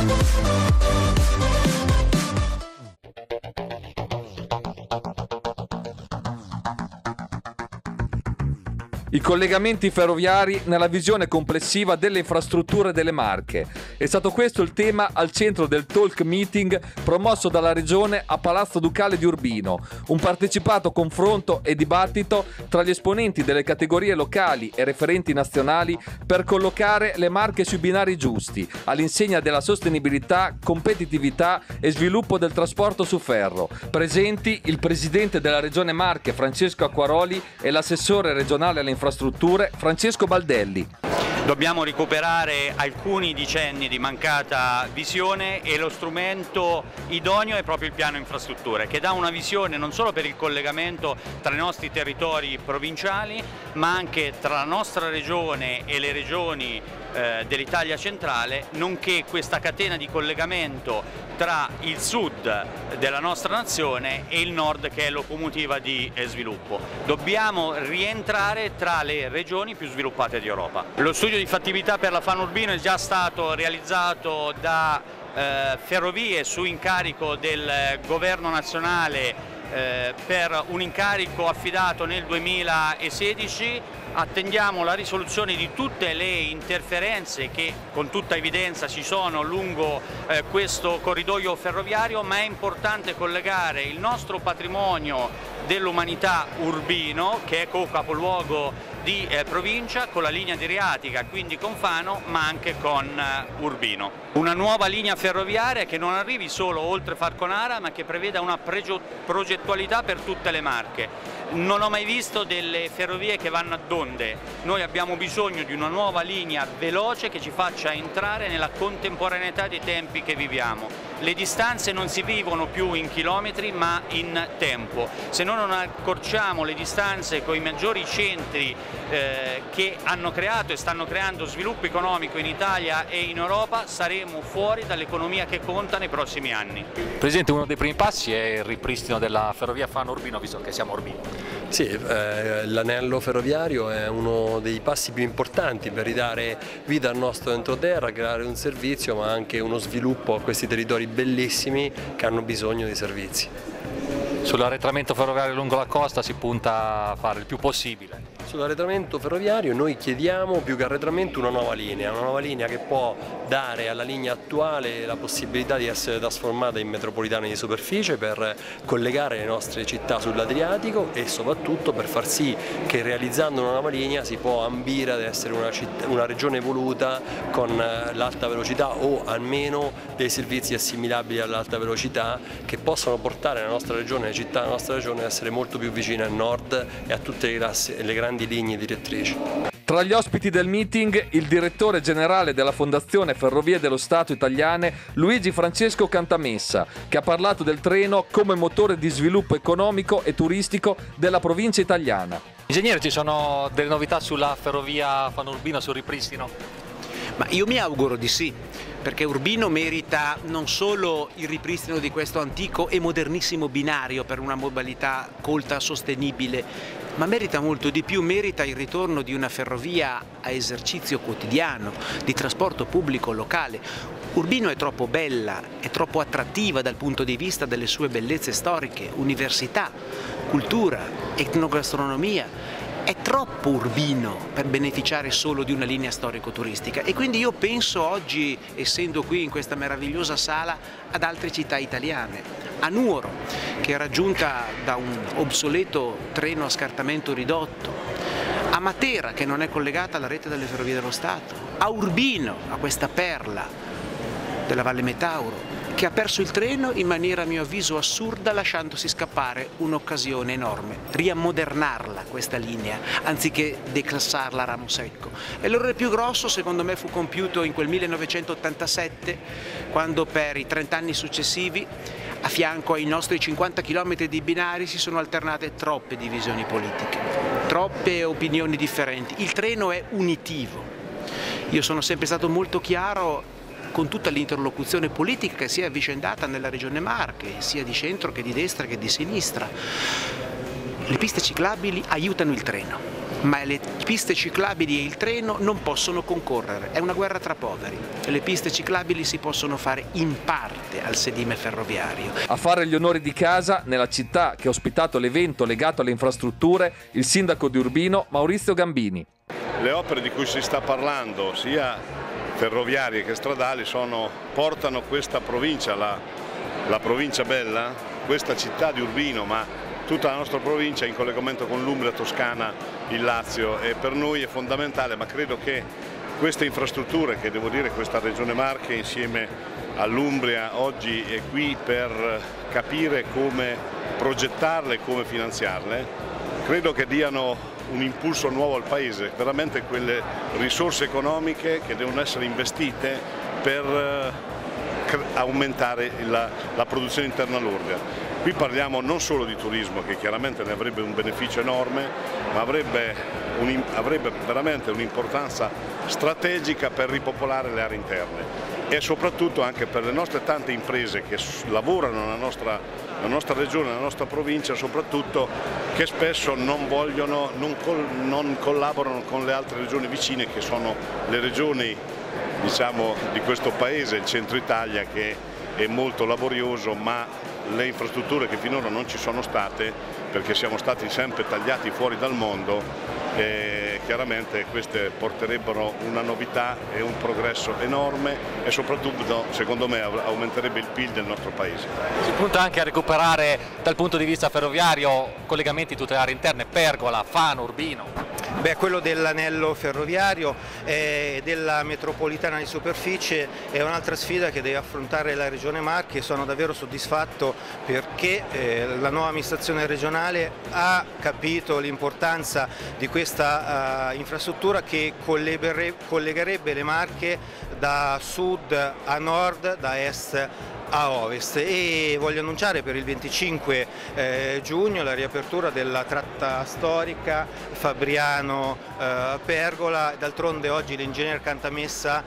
I collegamenti ferroviari nella visione complessiva delle infrastrutture delle Marche. È stato questo il tema al centro del talk meeting promosso dalla Regione a Palazzo Ducale di Urbino, un partecipato confronto e dibattito tra gli esponenti delle categorie locali e referenti nazionali per collocare le Marche sui binari giusti, all'insegna della sostenibilità, competitività e sviluppo del trasporto su ferro. Presenti il presidente della Regione Marche Francesco Acquaroli e l'assessore regionale alle infrastrutture Francesco Baldelli. Dobbiamo recuperare alcuni decenni di mancata visione e lo strumento idoneo è proprio il piano infrastrutture, che dà una visione non solo per il collegamento tra i nostri territori provinciali, ma anche tra la nostra regione e le regioni dell'Italia centrale, nonché questa catena di collegamento tra il sud della nostra nazione e il nord, che è locomotiva di sviluppo. Dobbiamo rientrare tra le regioni più sviluppate d'Europa. Lo studio di fattibilità per la Fano Urbino è già stato realizzato da Ferrovie su incarico del governo nazionale per un incarico affidato nel 2016. Attendiamo la risoluzione di tutte le interferenze che con tutta evidenza ci sono lungo questo corridoio ferroviario, ma è importante collegare il nostro patrimonio dell'umanità urbino, che è capoluogo di provincia, con la linea adriatica, quindi con Fano, ma anche con Urbino. Una nuova linea ferroviaria che non arrivi solo oltre Falconara, ma che preveda una progettualità per tutte le Marche. Non ho mai visto delle ferrovie che vanno a onde. Noi abbiamo bisogno di una nuova linea veloce che ci faccia entrare nella contemporaneità dei tempi che viviamo. Le distanze non si vivono più in chilometri ma in tempo. Se noi non accorciamo le distanze con i maggiori centri che hanno creato e stanno creando sviluppo economico in Italia e in Europa, saremo fuori dall'economia che conta nei prossimi anni. Presidente, uno dei primi passi è il ripristino della ferrovia Fano-Urbino, visto che siamo a Urbino. Sì, l'anello ferroviario è uno dei passi più importanti per ridare vita al nostro entroterra, creare un servizio ma anche uno sviluppo a questi territori bellissimi che hanno bisogno di servizi. Sull'arretramento ferroviario lungo la costa si punta a fare il più possibile. Sull'arretramento ferroviario noi chiediamo più che arretramento una nuova linea che può dare alla linea attuale la possibilità di essere trasformata in metropolitana di superficie per collegare le nostre città sull'Adriatico e soprattutto per far sì che realizzando una nuova linea si può ambire ad essere una regione evoluta con l'alta velocità o almeno dei servizi assimilabili all'alta velocità che possono portare la nostra regione, le città della nostra regione ad essere molto più vicine al nord e a tutte le grandi linee direttrici. Tra gli ospiti del meeting il direttore generale della Fondazione Ferrovie dello Stato Italiane Luigi Francesco Cantamessa, che ha parlato del treno come motore di sviluppo economico e turistico della provincia italiana. Ingegnere, ci sono delle novità sulla ferrovia Fano-Urbino, sul ripristino? Ma io mi auguro di sì, perché Urbino merita non solo il ripristino di questo antico e modernissimo binario per una mobilità colta, sostenibile, ma merita molto di più, merita il ritorno di una ferrovia a esercizio quotidiano, di trasporto pubblico locale. Urbino è troppo bella, è troppo attrattiva dal punto di vista delle sue bellezze storiche, università, cultura, etnogastronomia. È troppo urbino per beneficiare solo di una linea storico-turistica e quindi io penso oggi, essendo qui in questa meravigliosa sala, ad altre città italiane, a Nuoro, che è raggiunta da un obsoleto treno a scartamento ridotto, a Matera, che non è collegata alla rete delle Ferrovie dello Stato, a Urbino, a questa perla della Valle Metauro, che ha perso il treno in maniera a mio avviso assurda, lasciandosi scappare un'occasione enorme, riammodernarla questa linea anziché declassarla a ramo secco. E l'errore più grosso secondo me fu compiuto in quel 1987, quando per i 30 anni successivi a fianco ai nostri 50 km di binari si sono alternate troppe divisioni politiche, troppe opinioni differenti. Il treno è unitivo. Io sono sempre stato molto chiaro con tutta l'interlocuzione politica che si è avvicendata nella regione Marche, sia di centro che di destra che di sinistra. Le piste ciclabili aiutano il treno. ma le piste ciclabili e il treno non possono concorrere, è una guerra tra poveri. Le piste ciclabili si possono fare in parte al sedime ferroviario. A fare gli onori di casa, nella città che ha ospitato l'evento legato alle infrastrutture, il sindaco di Urbino Maurizio Gambini. Le opere di cui si sta parlando, sia ferroviarie che stradali, portano questa provincia, la provincia bella, questa città di Urbino, ma tutta la nostra provincia in collegamento con l'Umbria, Toscana, il Lazio, e per noi è fondamentale, ma credo che queste infrastrutture, che devo dire questa Regione Marche insieme all'Umbria oggi è qui per capire come progettarle e come finanziarle, credo che diano un impulso nuovo al Paese, veramente quelle risorse economiche che devono essere investite per aumentare la produzione interna lorda. Qui parliamo non solo di turismo, che chiaramente ne avrebbe un beneficio enorme, ma avrebbe veramente un'importanza strategica per ripopolare le aree interne e soprattutto anche per le nostre tante imprese che lavorano nella nostra regione, nella nostra provincia, soprattutto che spesso non collaborano con le altre regioni vicine, che sono le regioni, diciamo, di questo paese, il centro Italia, che è molto laborioso, ma le infrastrutture che finora non ci sono state, perché siamo stati sempre tagliati fuori dal mondo, chiaramente queste porterebbero una novità e un progresso enorme e soprattutto, secondo me, aumenterebbe il PIL del nostro Paese. Si punta anche a recuperare dal punto di vista ferroviario collegamenti in tutte le aree interne, Pergola, Fano, Urbino. Beh, quello dell'anello ferroviario e della metropolitana di superficie è un'altra sfida che deve affrontare la Regione Marche. Sono davvero soddisfatto perché la nuova amministrazione regionale ha capito l'importanza di questa infrastruttura che collegherebbe le Marche da sud a nord, da est a ovest, e voglio annunciare per il 25 giugno la riapertura della tratta storica Fabriano-Pergola. D'altronde oggi l'ingegner Cantamessa,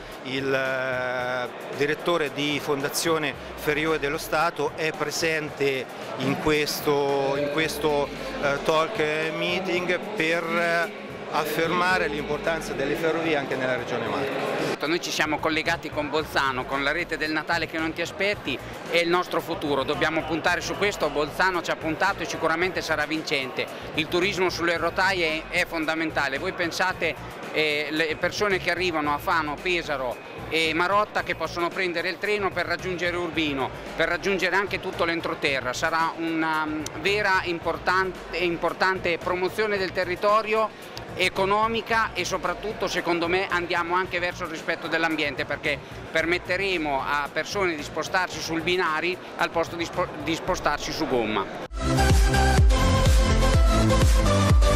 il direttore di Fondazione Ferrovie dello Stato, è presente in questo talk meeting per affermare l'importanza delle ferrovie anche nella Regione Marche. Noi ci siamo collegati con Bolzano, con la rete del Natale che non ti aspetti, è il nostro futuro, dobbiamo puntare su questo. Bolzano ci ha puntato e sicuramente sarà vincente. Il turismo sulle rotaie è fondamentale. Voi pensate le persone che arrivano a Fano, Pesaro e Marotta, che possono prendere il treno per raggiungere Urbino, per raggiungere anche tutto l'entroterra. Sarà una vera importante promozione del territorio, economica, e soprattutto, secondo me, andiamo anche verso il rispetto dell'ambiente, perché permetteremo a persone di spostarsi sul binari al posto di spostarsi su gomma.